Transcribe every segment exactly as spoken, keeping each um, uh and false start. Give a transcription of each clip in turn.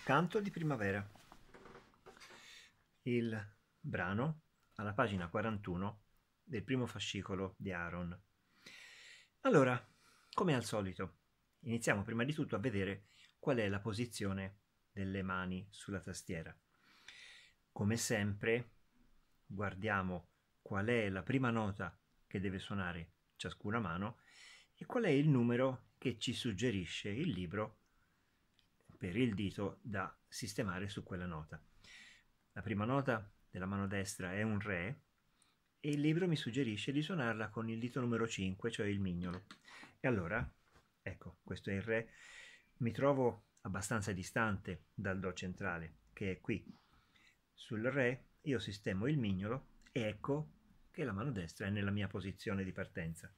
Canto di primavera. Il brano alla pagina quarantuno del primo fascicolo di Aaron. Allora, come al solito, iniziamo prima di tutto a vedere qual è la posizione delle mani sulla tastiera. Come sempre, guardiamo qual è la prima nota che deve suonare ciascuna mano e qual è il numero che ci suggerisce il libro per il dito da sistemare su quella nota. La prima nota della mano destra è un Re e il libro mi suggerisce di suonarla con il dito numero cinque, cioè il mignolo. E allora, ecco, questo è il Re. Mi trovo abbastanza distante dal Do centrale, che è qui. Sul Re io sistemo il mignolo e ecco che la mano destra è nella mia posizione di partenza.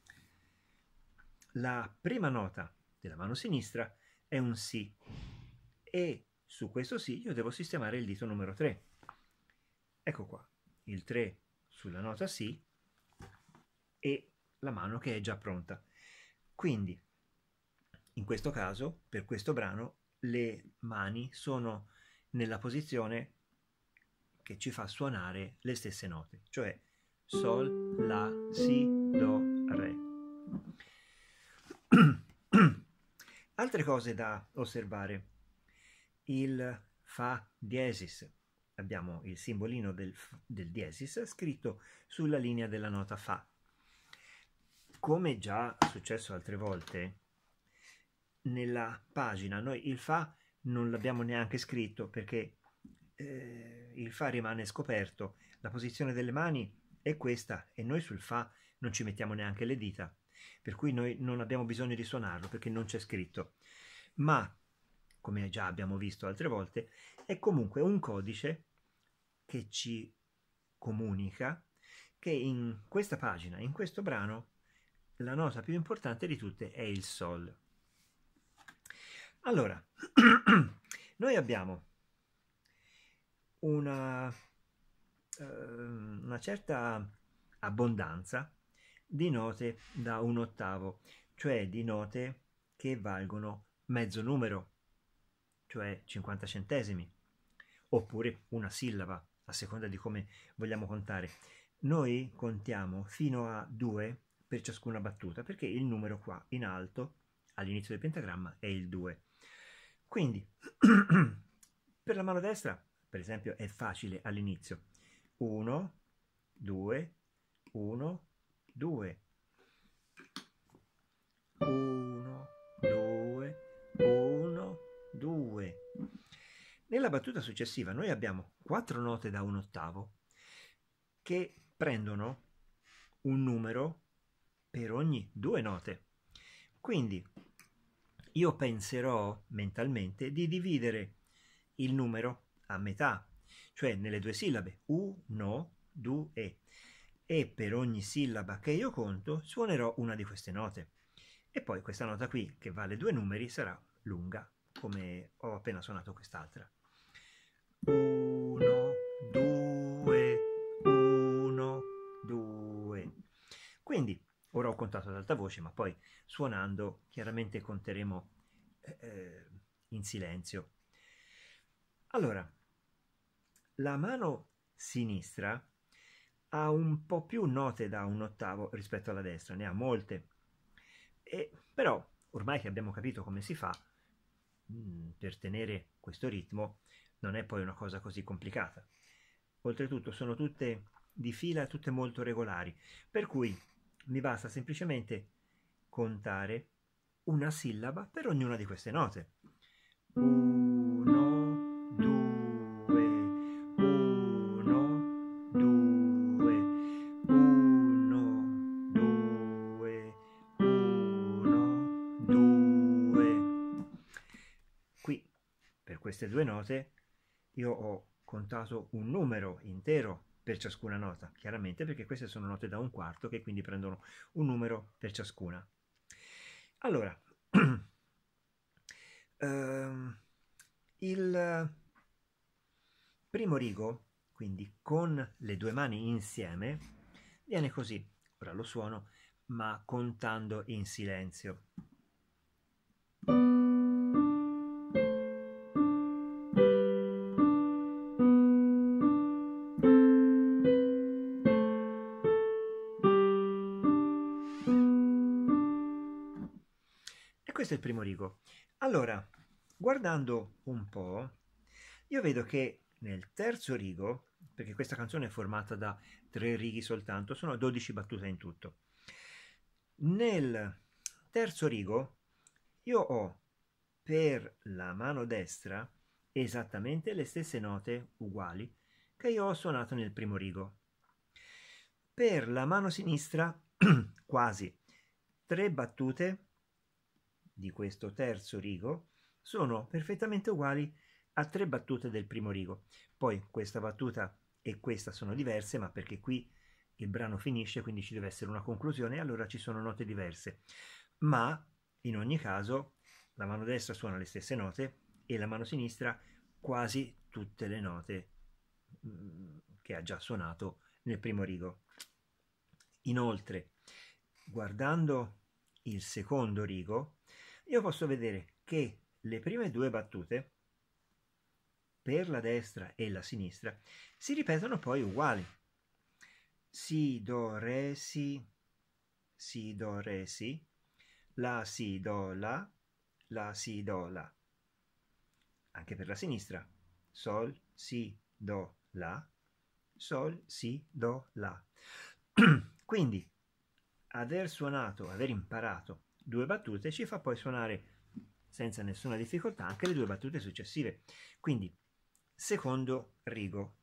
La prima nota della mano sinistra è un Si e su questo Si io devo sistemare il dito numero tre. Ecco qua, il tre sulla nota Si e la mano che è già pronta. Quindi, in questo caso, per questo brano, le mani sono nella posizione che ci fa suonare le stesse note, cioè Sol, La, Si, Do, Re. Altre cose da osservare. Il Fa diesis. Abbiamo il simbolino del, del diesis scritto sulla linea della nota Fa. Come già successo altre volte, nella pagina noi il Fa non l'abbiamo neanche scritto perché eh, il Fa rimane scoperto, la posizione delle mani è questa e noi sul Fa non ci mettiamo neanche le dita, per cui noi non abbiamo bisogno di suonarlo perché non c'è scritto. Ma, come già abbiamo visto altre volte, è comunque un codice che ci comunica che in questa pagina, in questo brano, la nota più importante di tutte è il Sol. Allora, noi abbiamo una, eh, una certa abbondanza di note da un ottavo, cioè di note che valgono mezzo numero, cioè cinquanta centesimi, oppure una sillaba, a seconda di come vogliamo contare. Noi contiamo fino a due per ciascuna battuta, perché il numero qua in alto, all'inizio del pentagramma, è il due. Quindi, per la mano destra, per esempio, è facile all'inizio. uno, due, uno, due. uno, due, uno, due. Nella battuta successiva noi abbiamo quattro note da un ottavo che prendono un numero per ogni due note. Quindi io penserò mentalmente di dividere il numero a metà, cioè nelle due sillabe, uno, due, e per ogni sillaba che io conto suonerò una di queste note. E poi questa nota qui, che vale due numeri, sarà lunga, come ho appena suonato quest'altra. uno, due, uno, due. Quindi, ora ho contato ad alta voce, ma poi suonando chiaramente conteremo eh, in silenzio. Allora, la mano sinistra ha un po' più note da un ottavo rispetto alla destra, ne ha molte. E, però, ormai che abbiamo capito come si fa, mh, per tenere questo ritmo, non è poi una cosa così complicata. Oltretutto sono tutte di fila, tutte molto regolari, per cui mi basta semplicemente contare una sillaba per ognuna di queste note. uno, due, uno, due, uno, due, uno, due. Qui, per queste due note, io ho contato un numero intero per ciascuna nota, chiaramente perché queste sono note da un quarto che quindi prendono un numero per ciascuna. Allora, ehm, il primo rigo, quindi con le due mani insieme, viene così. Ora lo suono, ma contando in silenzio. questo è il primo rigo. Allora, guardando un po', io vedo che nel terzo rigo, perché questa canzone è formata da tre righi soltanto, sono dodici battute in tutto. Nel terzo rigo io ho per la mano destra esattamente le stesse note uguali che io ho suonato nel primo rigo. Per la mano sinistra quasi tre battute di questo terzo rigo sono perfettamente uguali a tre battute del primo rigo. Poi questa battuta e questa sono diverse, ma perché qui il brano finisce, quindi ci deve essere una conclusione, e allora ci sono note diverse. Ma in ogni caso la mano destra suona le stesse note e la mano sinistra quasi tutte le note mh, che ha già suonato nel primo rigo. Inoltre, guardando il secondo rigo, io posso vedere che le prime due battute per la destra e la sinistra si ripetono poi uguali. Si, do, re, si, si, do, re, si, la, si, do, la, la, si, do, la. Anche per la sinistra. Sol, si, do, la, sol, si, do, la. Quindi aver suonato, aver imparato due battute ci fa poi suonare senza nessuna difficoltà anche le due battute successive. Quindi, secondo rigo.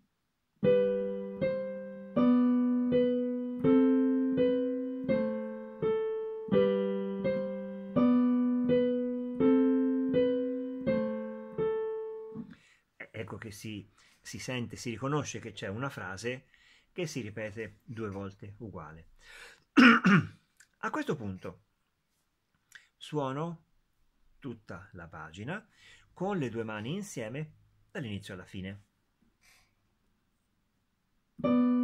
Ecco che si, si sente, si riconosce che c'è una frase che si ripete due volte uguale. A questo punto suono tutta la pagina con le due mani insieme dall'inizio alla fine.